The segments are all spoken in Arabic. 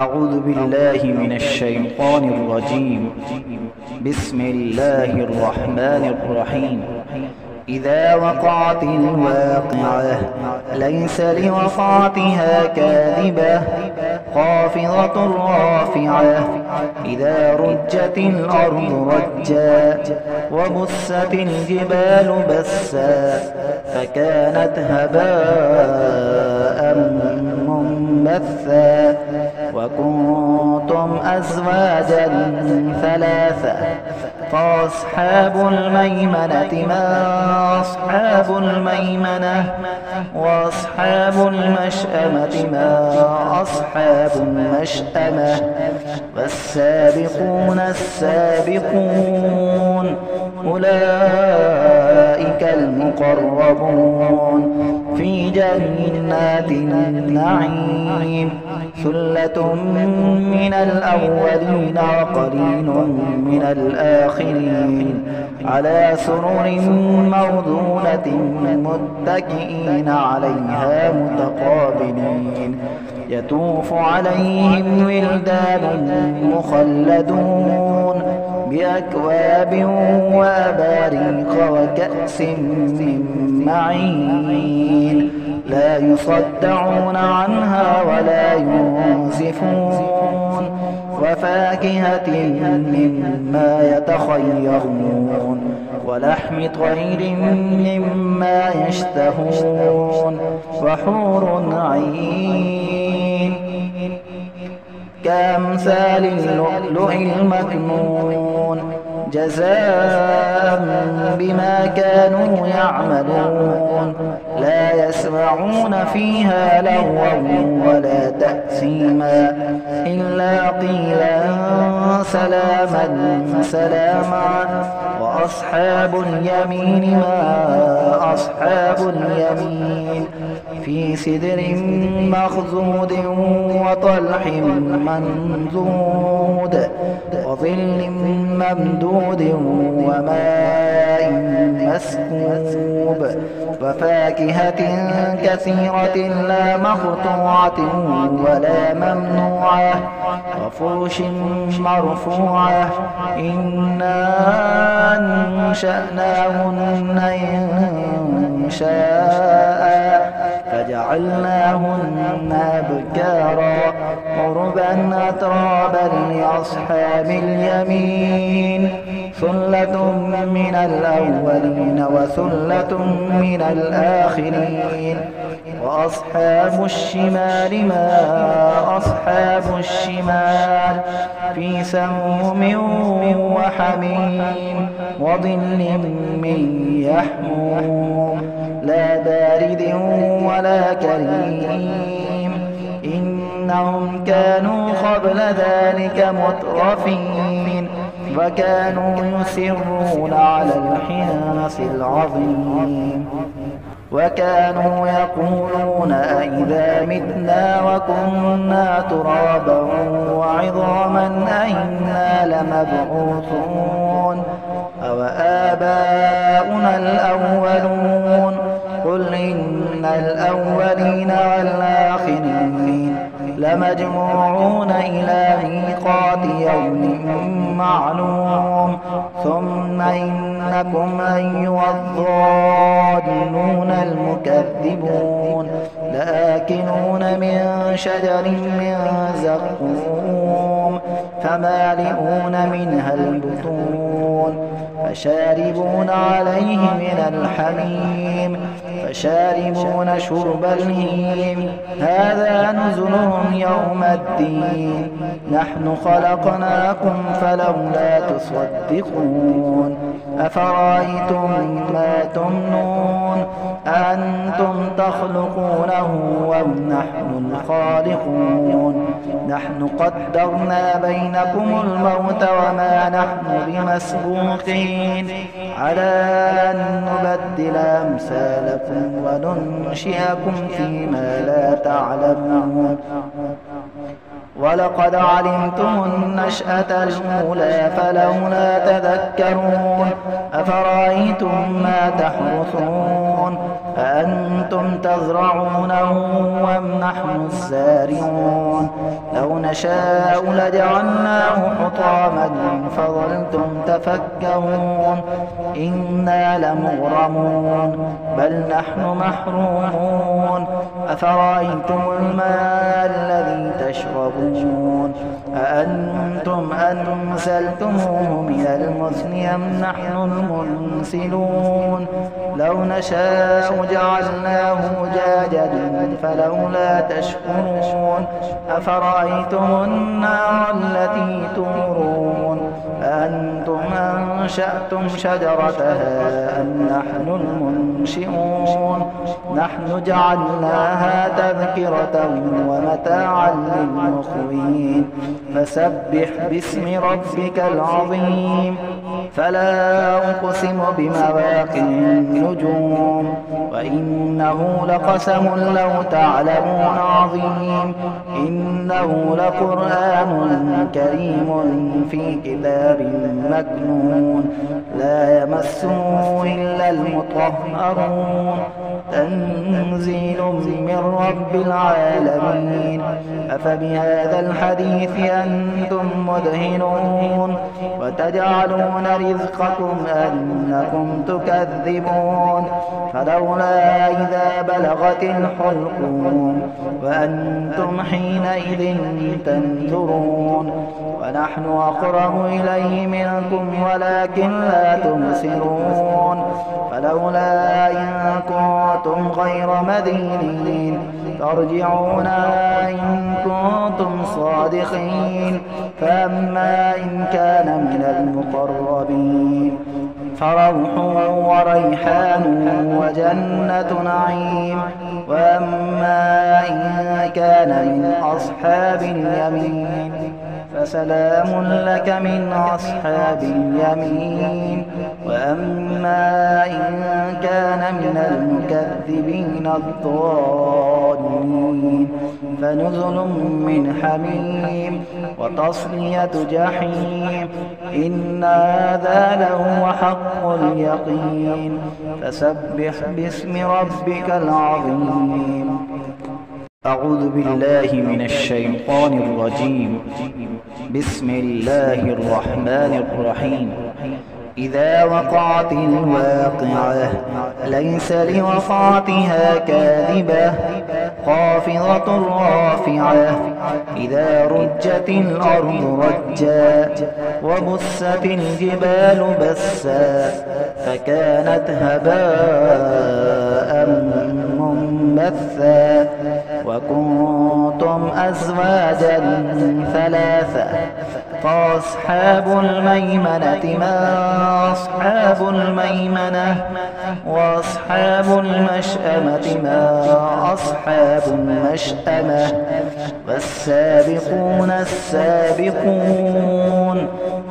أعوذ بالله من الشيطان الرجيم. بسم الله الرحمن الرحيم. إذا وقعت الواقعة ليس لوقعتها كاذبة خافضة رافعة. إذا رجت الأرض رجا وبست الجبال بسا فكانت هباء منبثا وكنتم أزواجا ثلاثة فأصحاب الميمنة ما أصحاب الميمنة وأصحاب المشأمة ما أصحاب المشأمة والسابقون السابقون أولئك المقربون في جنات النعيم. ثلة من الأولين وقليل من الآخرين على سرر موضونة متكئين عليها متقابلين. يطوف عليهم ولدان مخلدون بأكواب وأباريق وكأس من معين لا يصدعون عنها ولا ينزفون وفاكهة مما يتخيرون ولحم طير مما يشتهون وحور عين كأمثال اللؤلؤ المكنون جزاء بما كانوا يعملون. لا يسمعون فيها لغوا ولا تأثيما إلا قيلا سلاما سلاما. وأصحاب اليمين ما أصحاب اليمين في سدر مخضود وطلح منضود وظل ممدود وماء مسكوب وفاكهة كثيرة لا مقطوعة ولا ممنوعة وفرش مرفوعة. إنا أنشأناهن إنشاء فجعلناهن أبكارا عربا أترابا لأصحاب اليمين. ثلة من الأولين وثلة من الآخرين. وأصحاب الشمال ما أصحاب الشمال في سموم وحميم وظل من يحموم لا بارد ولا كريم. إنهم كانوا قبل ذلك مترفين وكانوا يصرون على الحنث العظيم وكانوا يقولون أئذا متنا وكنا ترابا وعظاما أئنا لمبعوثون أو آباؤنا الأولون. قل إن الأولين والآخرين لمجموعون إلى ميقات يوم معلوم. ثم إنكم أيها الضالون المكذبون لآكلون من شجر من زقوم فمالئون منها البطون فشاربون عليه من الحميم فشاربون شرب الهيم. هذا نزلهم يوم الدين. نحن خلقناكم فلولا تصدقون. أفرأيتم ما تمنون أنتم تخلقونه أم نحن الخالقون. نحن قدرنا بينكم الموت وما نحن بمسبوقين على أن نبدل أمثالكم وننشئكم فيما لا تعلمون. ولقد علمتم النشأة الأولى فلولا تذكرون. أفرأيتم ما تحرثون أأنتم تزرعونه أم نحن الزارعون لو نشاء لجعلناه حطاما فظلتم تفكهون إنا لمغرمون بل نحن محرومون أفرأيتم الماء الذي تشربون أأنتم أنزلتموه من المزن أم نحن المنزلون لو نشاء جعلناه أجاجا فلولا تشكرون أفرأيتم النار التي تورون أأنتم أنشأتم شجرتها أم نحن المنشئون نحن جعلناها تذكرة ومتاعا للمقوين فسبح باسم ربك العظيم فلا أقسم بمواقع النجوم وإنه لقسم لو تعلمون عظيم إنه لقرآن كريم في كتاب مكنون لا يمسه إلا المطهرون تنزيل من رب العالمين أفبهذا الحديث أنتم مدهنون وتجعلون رزقكم أنكم تكذبون فلولا إذا بلغت الحلقوم وأنتم حينئذ تنظرون ونحن أقرب إليه منكم ولكن لا تبصرون فلولا إن كنتم غير مدينين ترجعونها إن كنتم صادقين فأما إن كان من المقربين فروح وريحان وجنة نعيم وأما إن كان من أصحاب اليمين فسلام لك من أصحاب اليمين وأما إن كان من المكذبين الضالين فنزل من حميم وتصلية جحيم إن هذا لهو حق اليقين فسبح باسم ربك العظيم أعوذ بالله من الشيطان الرجيم بسم الله الرحمن الرحيم إذا وقعت الواقعة ليس لوقعتها كاذبة خافضة رافعة إذا رجت الأرض رجا وبست الجبال بسا فكانت هباء منبثا وكنتم أزواجا ثلاثة فأصحاب الميمنة ما أصحاب الميمنة وأصحاب المشأمة ما أصحاب المشأمة والسابقون السابقون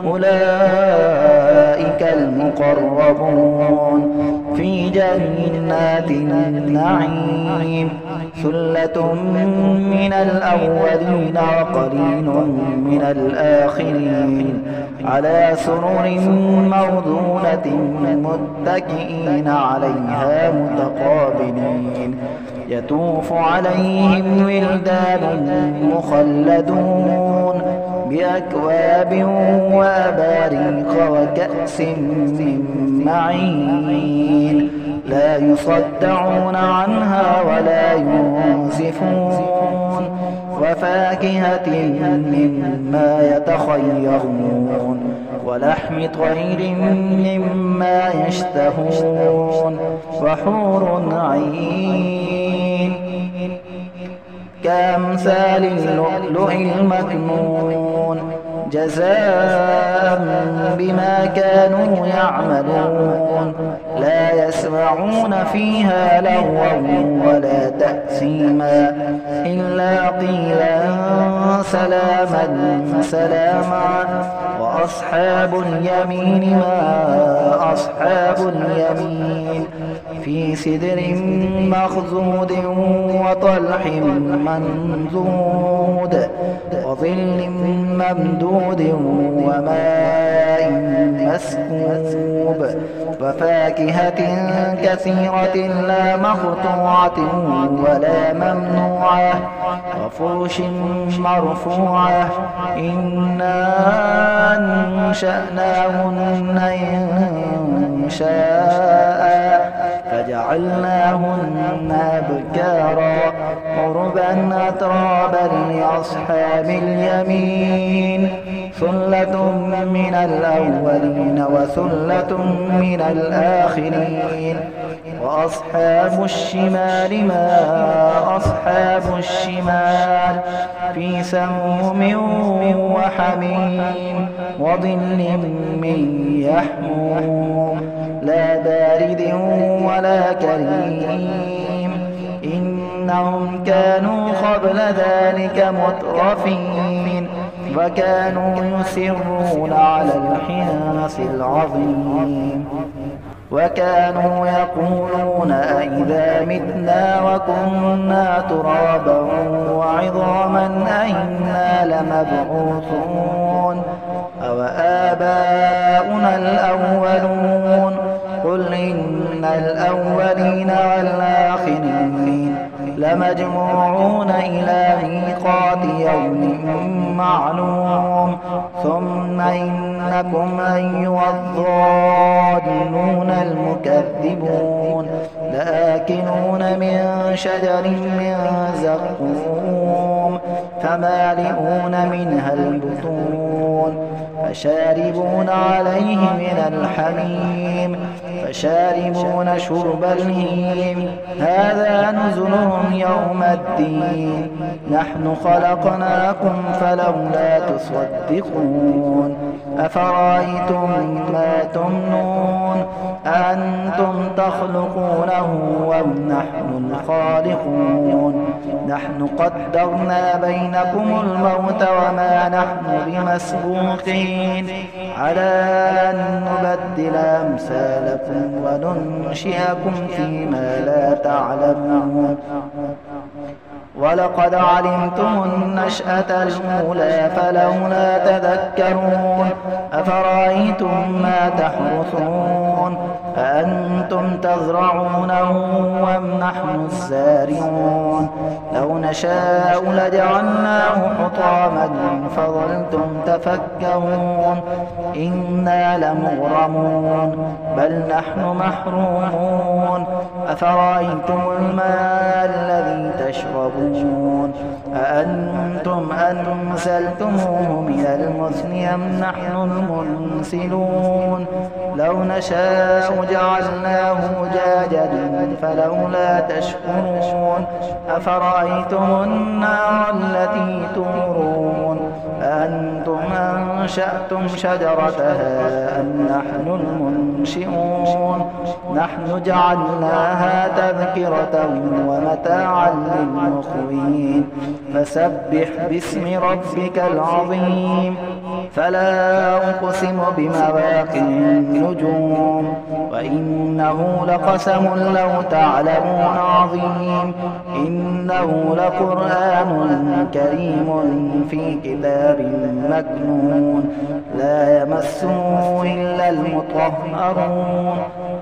أولئك المقربون في جنات النعيم ثلة من الأولين وقليل من الآخرين على سرر موضونة متكئين عليها متقابلين يطوف عليهم ولدان مخلدون بأكواب وأباريق وكأس من معين لا يصدعون عنها ولا ينزفون وفاكهة مما يتخيرون ولحم طير مما يشتهون وحور عين كأمثال اللؤلؤ المكنون جزاء بما كانوا يعملون لا يسمعون فيها لغوا ولا تأثيما إلا قيلا سلاما سلاما وأصحاب اليمين ما أصحاب اليمين في سدر مخضود وطلح منضود وظل ممدود وماء مسكوب وفاكهة كثيرة لا مقطوعة ولا ممنوعة وفرش مرفوعة إنا أنشأناهن إنشاء فجعلناهن أبكارا عربا أترابا لأصحاب اليمين ثلة من الأولين وثلة من الآخرين وأصحاب الشمال ما أصحاب الشمال في سموم وحميم وظل من يحموم لا بارد ولا كريم إنهم كانوا قبل ذلك مترفين وكانوا يصرون على الحنث العظيم وكانوا يقولون أئذا متنا وكنا ترابا وعظاما أئنا لمبعوثون أو آباؤنا الأولون قل إن الأولين والآخرين لمجموعون إلى ميقات يوم معلوم ثم إنكم أيها الضالون المكذبون لآكلون من شجر من زقوم فمالئون منها البطون فشاربون عليه من الحميم فشاربون شرب الهيم هذا نزلهم يوم الدين نحن خلقناكم فلولا تصدقون أفرأيتم ما تمنون أنتم تخلقونه أم نحن الخالقون نحن قدرنا بينكم الموت وما نحن بمسبوقين على أن نبدل أمثالكم وننشئكم فيما لا تعلمون ولقد علمتم النشأة الأولى فلولا تذكرون أفرأيتم ما تحرثون أأنتم تزرعونه أم نحن الزارعون لو نشاء لجعلناه حطاما فظلتم تفكهون إنا لمغرمون بل نحن محرومون أفرأيتم الماء الذي تشربون أأنتم أنزلتموه من المزن أم نحن المنزلون لو نشاء جعلناه أجاجا فلولا تشكرون أفرأيتم النار التي تورون أأنتم أنشأتم شجرتها أم نحن المنشئون نحن جعلناها تذكرة ومتاعا للمقوين فسبح باسم ربك العظيم فلا أقسم بمواقع النجوم وإنه لقسم لو تعلمون عظيم إنه لقرآن كريم في كتاب مكنون لا يمسه إلا المطهرون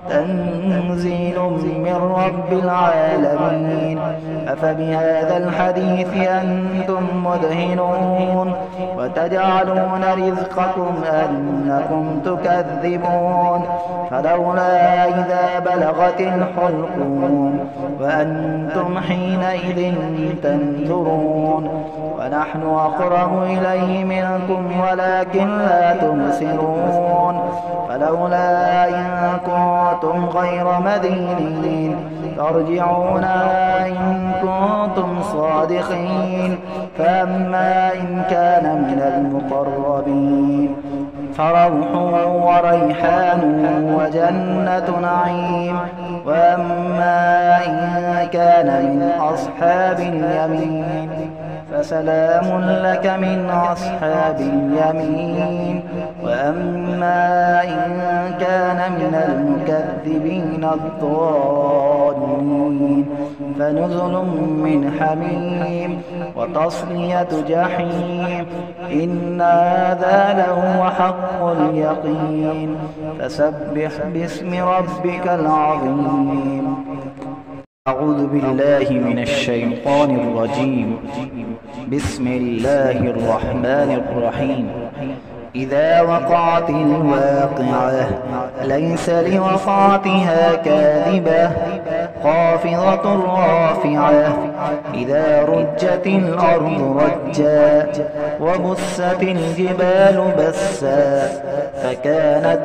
تنزيل من رب العالمين أفبهذا الحديث أنتم مدهنون وتجعلون رزقكم أنكم تكذبون فلولا إذا بلغت الحلقوم وأنتم حينئذ تنظرون ونحن أقرب إليه منكم ولكن لا تبصرون فلولا إن كنتم غير مدينين ترجعونها إن كنتم صادقين فأما إن كان من المقربين فروح وريحان وجنة نعيم وأما إن كان من أصحاب اليمين فسلام لك من أصحاب اليمين. وأما إن كان من المكذبين الضالين فنزل من حميم وتصلية جحيم. إن هذا لهو حق اليقين. فسبح باسم ربك العظيم. أعوذ بالله من الشيطان الرجيم. بسم الله الرحمن الرحيم. إذا وقعت الواقعة ليس لوقعتها كاذبة خافضة رافعة. إذا رجت الأرض رجا وبست الجبال بسا فكانت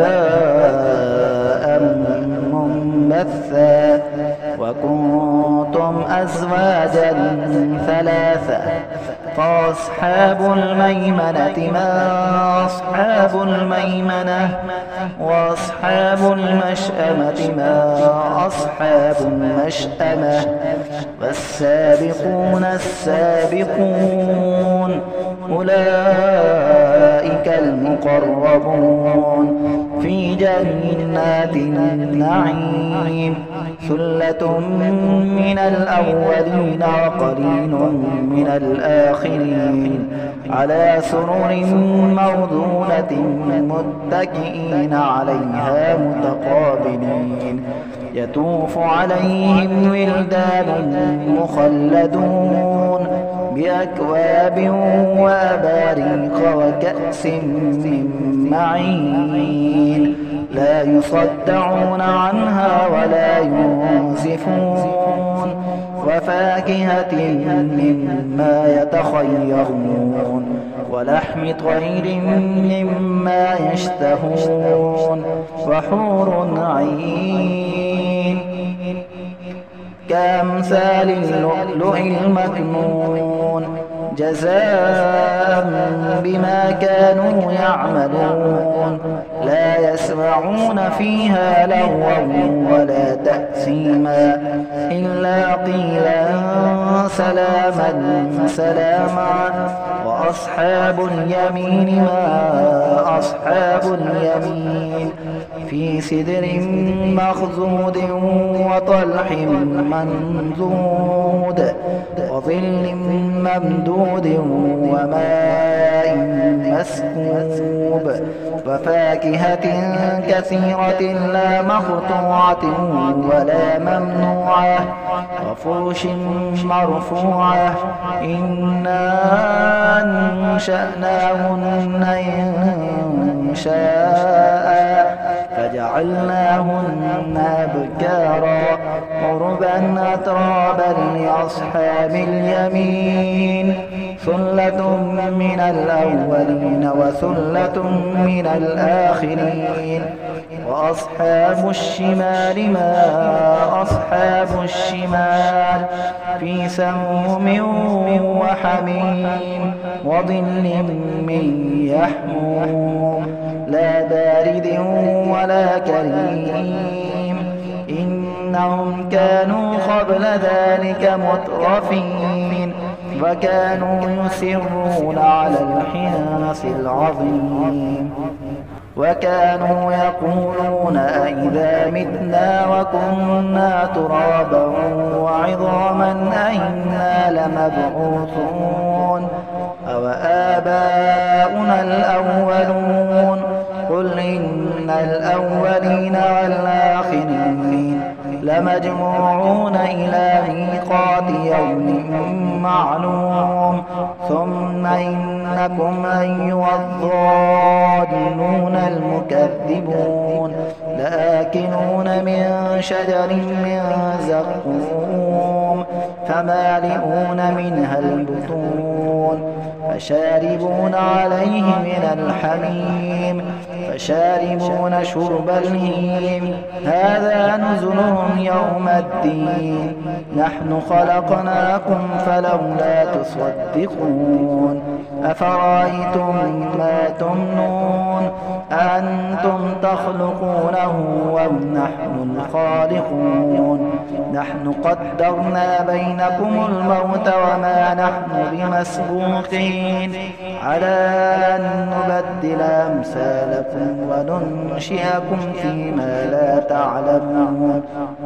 هباء منبثا. وكنتم أزواجا ثلاثة فأصحاب الميمنة ما أصحاب الميمنة وأصحاب المشأمة ما أصحاب المشأمة. والسابقون السابقون أولئك المقربون في جنات النعيم. ثلة من الأولين وقليل من الآخرين على سرر موضونة متكئين عليها متقابلين. يطوف عليهم ولدان مخلدون بأكواب وأباريق وكأس من معين. لا يصدعون عنها ولا ينزفون. وفاكهة مما يتخيرون ولحم طير مما يشتهون. وحور عين كأمثال اللؤلؤ المكنون جزاء بما كانوا يعملون. لا يسمعون فيها لغوا ولا تأثيما إلا قيلا سلاما سلاما. وأصحاب اليمين ما أصحاب اليمين في سدر مخضود وطلح منضود وظل ممدود وماء مسكوب. وفاكهة كثيرة لا مقطوعة ولا ممنوعة وفرش مرفوعة. إنا أنشأناهن إنشاء فجعلناهن أبكارا عربا أترابا لأصحاب اليمين. ثلة من الأولين وثلة من الآخرين. وأصحاب الشمال ما أصحاب الشمال في سموم وحميم وظل من يحموم لا بارد ولا كريم. إنهم كانوا قبل ذلك مترفين وكانوا يسرون على الحنث العظيم. وكانوا يقولون أئذا متنا وكنا ترابا وعظاما أئنا لمبعوثون أو آباؤنا الأولون. قل إن الأولين والآخرين لمجموعون إلى ميقات يوم معلوم. ثم إنكم أيها الضالون المكذبون لآكلون من شجر من زقوم فمالئون منها البطون فشاربون عليه من الحميم فشاربون شرب الهيم. هذا نزلهم يوم الدين. نحن خلقناكم فلولا تصدقون أفرأيتم ما تمنون أأنتم تخلقونه أم نحن الخالقون نحن قدرنا بينكم الموت وما نحن بمسبوقين على أن نبدل أمثالكم وننشئكم فيما لا تعلمون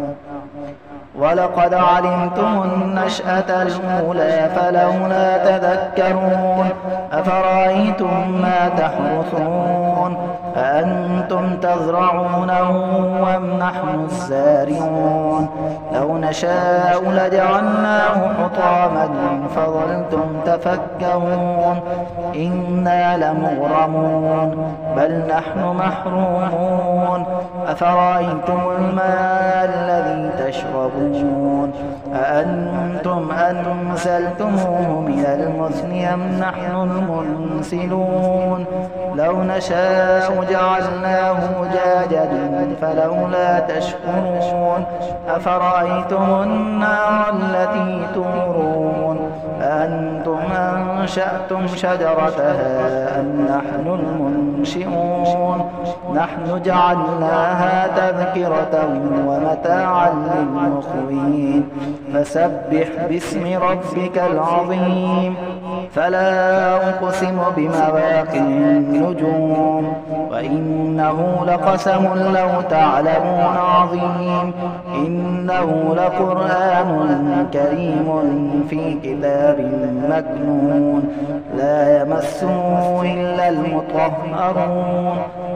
ولقد علمتم النشأة الأولى فلولا تذكرون أفرأيتم ما تحرثون أأنتم تزرعونه أم نحن الزارعون لو نشاء لجعلناه حطاما فظلتم تفكهون إنا لمغرمون بل نحن محرومون أفرأيتم الماء الذي تشربون أأنتم أنزلتموه من المزن أم نحن المنزلون لو نشاء جعلناه أجاجا فلولا تشكرون أفرأيتم النار التي تورون أأنتم أنشأتم شجرتها أم نحن المنشئون نحن جعلناها تذكرة ومتاعا للمقوين فسبح باسم ربك العظيم فلا أقسم بمواقع النجوم وإنه لقسم لو تعلمون عظيم إنه لقرآن كريم في كتاب مكنون لا يمسه إلا المطهرون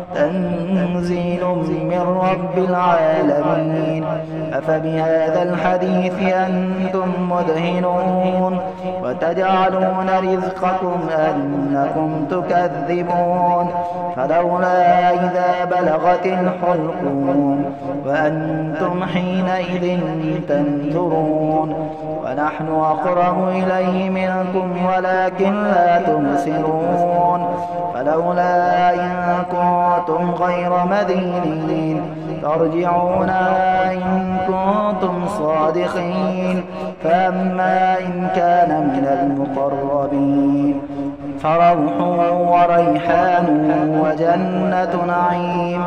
تنزيل من رب العالمين أفبهذا الحديث أنتم مدهنون وتجعلون رزقكم أنكم تكذبون فلولا إذا بلغت الحلقوم وأنتم حينئذ تنظرون ونحن أقرب إليه منكم ولكن لا تبصرون فلولا إن كنتم غير مدينين ترجعونها إن كنتم صادقين فأما إن كان من المقربين فروح وريحان وجنة نعيم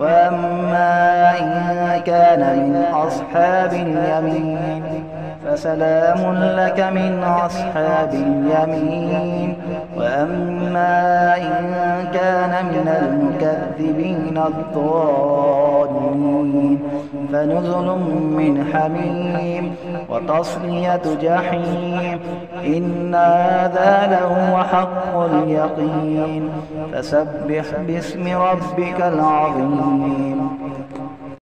وأما إن كان من أصحاب اليمين فسلام لك من أصحاب اليمين وأما إن كان من المكذبين الضالين فنزل من حميم وتصلية جحيم إن هذا لهو حق اليقين فسبح باسم ربك العظيم